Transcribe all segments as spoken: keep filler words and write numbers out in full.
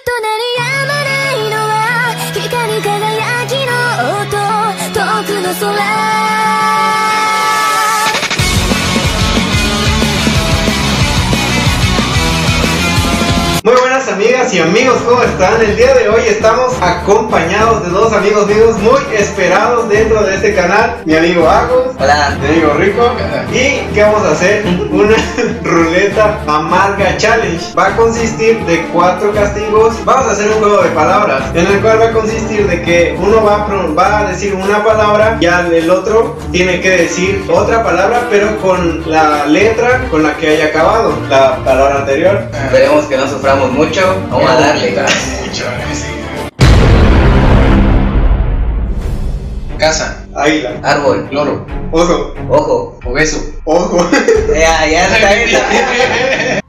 鳴り止まないのは光り輝きの音遠くの空 Muy buenas amigas y amigos, ¿cómo están? El día de hoy estamos acompañados de dos amigos míos muy esperados dentro de este canal. Mi amigo Agus. Hola. Mi amigo Rico. ¿Y qué vamos a hacer? Una ruleta amarga challenge. Va a consistir de cuatro castigos. Vamos a hacer un juego de palabras en el cual va a consistir de que uno va a, va a decir una palabra y el otro tiene que decir otra palabra, pero con la letra con la que haya acabado la palabra anterior. Esperemos que no suframos mucho, vamos a darle. Casa, Águila, Árbol, loro, oso, ojo, obeso, ojo. Ya, ya está bien.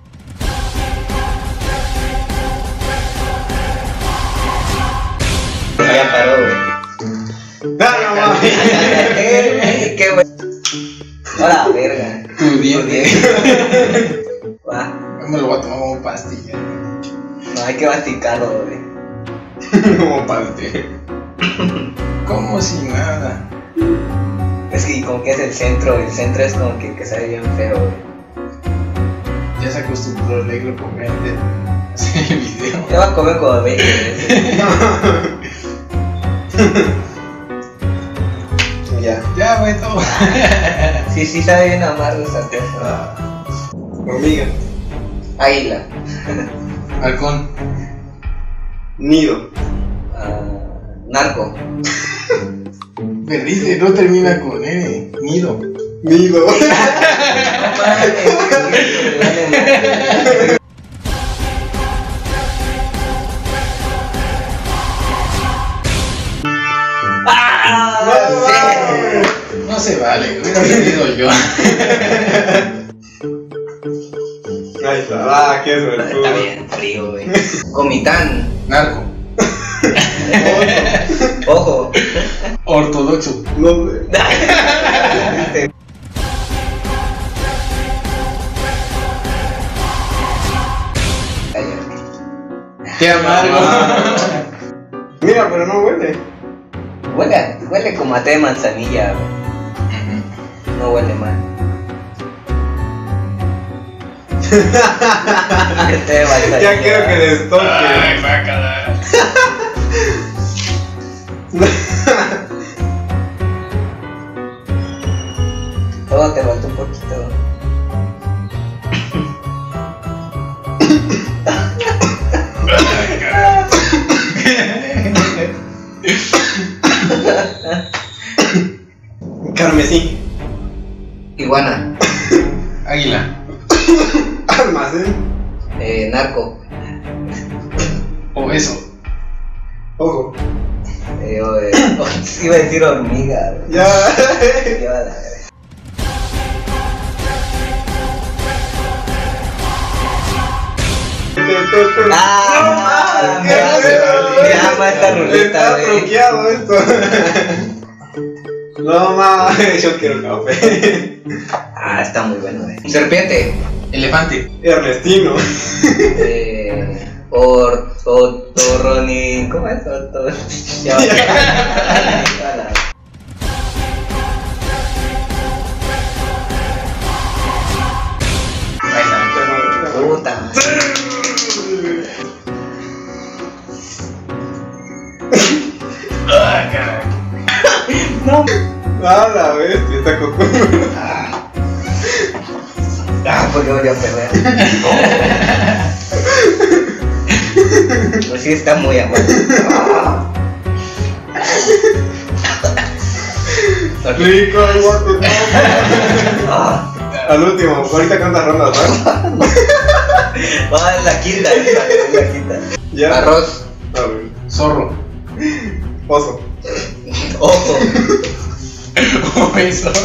Ya paró, güey. No, no, no. Qué güey. Hola, verga. tu diente. Va. Yo me lo voy a tomar como pastilla. No, hay que masticarlo, güey. Como pastilla. Como si nada. Es que como que es el centro, el centro es como que, que sabe bien feo, güey. Ya se acostumbró el negro con gente a hacer el video. Te va a comer como veinte veces. Ya. Ya, güey, todo. Sí, sí sabe bien amargo esa cosa. Hormiga. Águila. Halcón. Nido. Uh, narco. Perdiste, no termina con N. Nido. Nido. No mames, güey. ¡Ah! Sí. No se vale, hubiera perdido yo. Ahí está. Ah, qué suertudo. Está bien frío, güey. Comitán. Narco. Ojo. Ortodoxo. No sé. Qué amargo. Mira, pero no huele. Huele, huele como a té de manzanilla, güey. No huele mal. Té de manzanilla. Ya quiero que les toque. Ay, bácala. Todo te falta un poquito. Carmesí. Iguana. Águila. Almacén. Eh, narco. Obeso. Ojo. Eh, o, eh, iba a decir hormiga, güey. Ya. Lleva la verga. Ah, No, me mames, hace- qué me ama esta ruleta, Está güey. truqueado esto. No mames, yo quiero café. Ah, está muy bueno, güey. Serpiente. Elefante. Ernestino. Eh, or, otorroni. ¿Cómo es? Otor... Ya va. Ya va. Ahí está. Puta. Ah, caray. No. Ah, la bestia, está coco. Ah, porque voy a perder. Pues sí, está muy amargo. Rico, el guapo. Ah, Al último, ahorita cuántas rondas van. va en la quinta, en la quinta. Ya. Arroz. A ver. Zorro. Oso. Ojo. Obeso.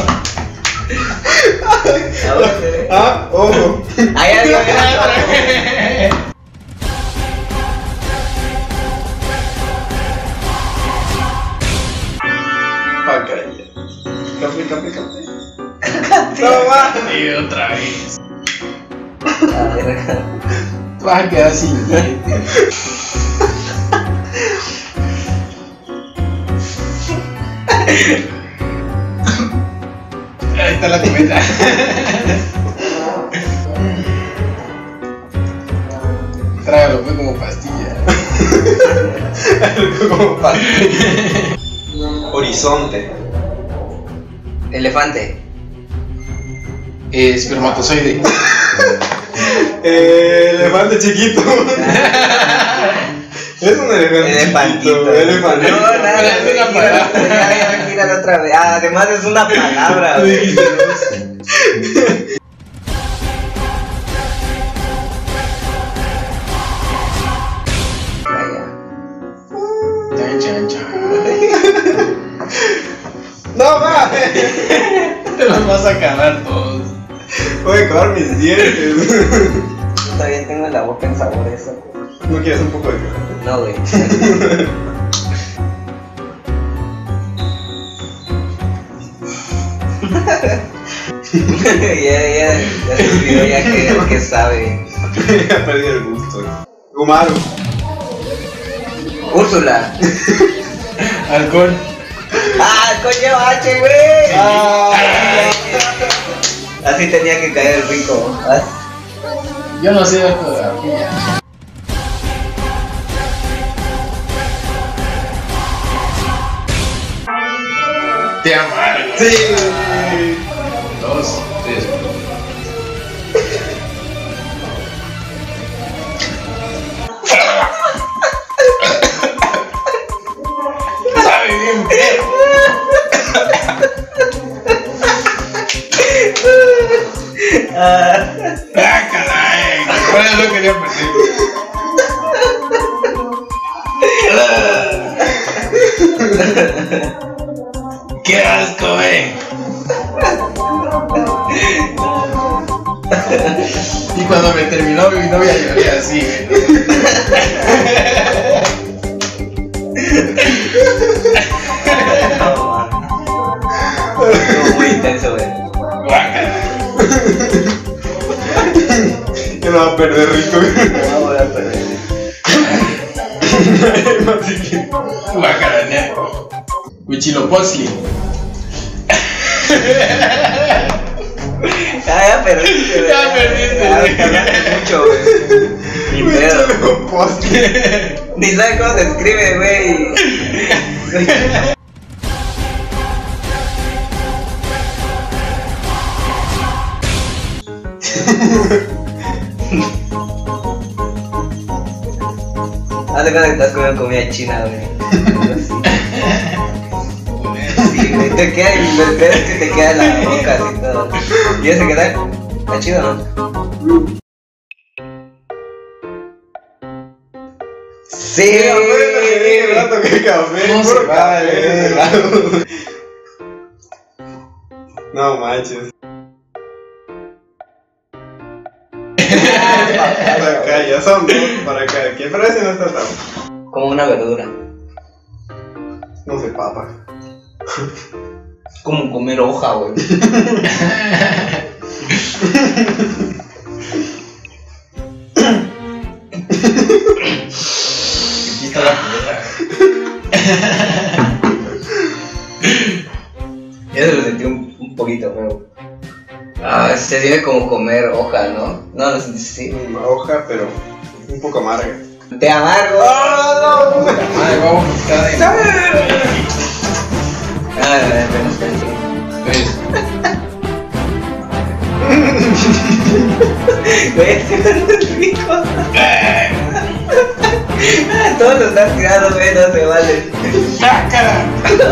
A ver, Ah, ojo. ahí hay algo. Pacaya. Café, café, café. Toma. Y otra vez. A ver. Vas a quedar sin dientes. Ahí está la cometa. Trágalo, fue como pastilla. Como pastilla. Horizonte. Elefante. Eh, espermatozoide. Eh, elefante chiquito. Es un elefante Elefantito. chiquito. Elefante. No, nada, Es una ya, palabra. ya, ya, mira la otra vez. Ah, además es una palabra, güey. Chan, chan, chan. No mames. Te los vas a acabar todos. Voy a acabar mis dientes. Todavía tengo la boca en sabor eso. ¿No quieres un poco de chocolate? No, güey. ya, ya, ya se olvidó ya que, que sabe. Ya perdí el gusto. Gumaru. Úrsula. Alcohol. Ah, coño H, güey. Ah, Así tenía que caer el rico. Así. Yo no sé de fotografía. Te amargo. sí. Dos, tres. Sabe bien feo. Ah, Ah, caray. Por eso quería perder. ¡Qué asco, eh! Y cuando me terminó mi novia lloré así, güey. no, man. Estuvo muy intenso, güey. Guácala. Que no va a perder rico. No voy a perder. Guácala, ñaco. Huichilopochtli. Ah, ya perdiste, güey. Ya perdiste, Ya güey. ganaste mucho, güey. Ni pedo. Postre. Ni sabes cómo se escribe, güey. Haz de cuenta que estás comiendo comida china, güey. Sí, güey, te queda, y lo peor es que te queda en la boca así todo. ¿Y ese qué tal? ¿Está chido, no? Sí, El rato que café. No Puro se café, vale. ese rato. No manches. Para acá, ya son dos para cada quien, pero ese no está tan. como una verdura. No sé, papa. Como comer hoja, güey. Aquí está la pelota. Ya se lo sentí un, un poquito feo. Ah, se siente como comer hoja, ¿no? No, lo sentí así. Una hoja, pero un poco amarga. Te amargo. Madre, vamos a buscar ahí. Ah, apenas pensé. ¿Ves? Güey, es rico. Todos los están tirando, güey, no se vale. ¡Sácala!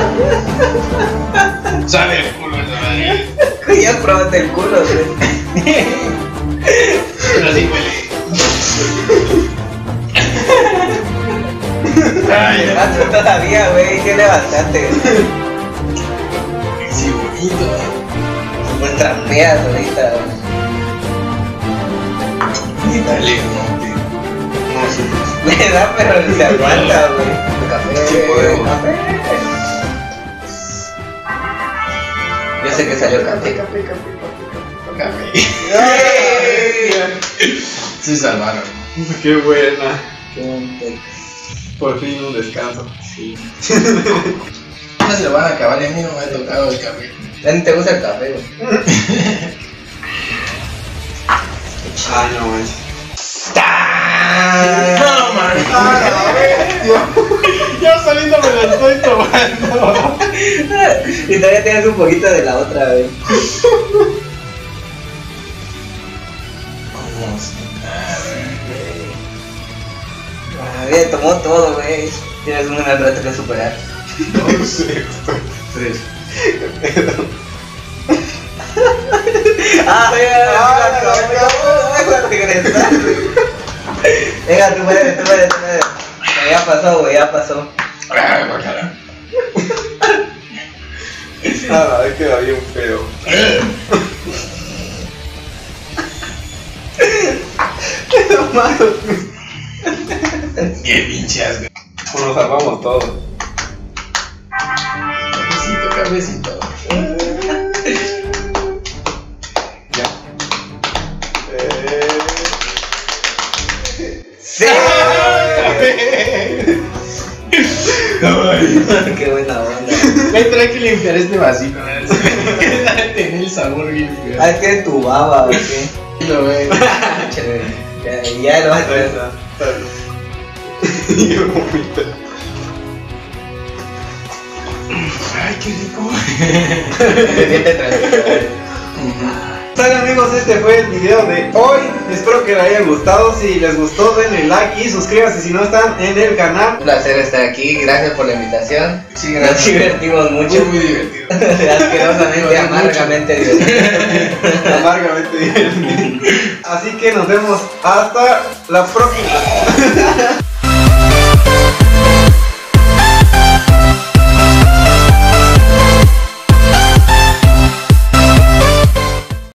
Sabe el culo esa madre. Güey, ya probaste el culo, güey. Pero sí huele. Ay, no. Más todavía, güey, tiene bastante. Sí, bonito. Pues trampeas ahorita. Dale, no, tío. No, sí. Le da, pero se aguanta, güey. Café, Sí, podemos. café. Yo sé que salió café, café, Café. Se salvaron. Qué buena. café. Por fin un descanso. Sí. no se lo van a acabar y a mí no me ha tocado el café. ¿A ti te gusta el café, güey? Ah, no manches. No, man. Yo solito me lo estoy tomando. Y todavía tienes un poquito de la otra, güey. Ah, bien, tomó todo, güey. Tienes un gran reto que superar. No sé. Tres. Ah, venga, regresar. Venga, tú puedes, tú puedes, tú puedes. Ya pasó, güey, ya pasó. Ah, guácala. Ah, queda bien feo. Bien pinches, güey. Nos salvamos todos. Cabecito, cabecito. Ya. Eh... ¡Sí! Qué buena onda. Me trae que limpiar este vasito. Tiene el sabor bien feo. Ah, es que es tu baba, ¿o qué? Lo ves. Ya, ya lo vas a traer. Y vomita. Ay, qué rico. Se siente tranquilo. Sale, amigos, este fue el video de hoy. Espero que les haya gustado. Si les gustó, denle like y suscríbanse si no están en el canal. Un placer estar aquí, gracias por la invitación. Sí, Nos gracias. divertimos mucho. Muy, muy divertido. Asquerosamente, amargamente divertido. Amargamente divertido. Así que nos vemos hasta la próxima.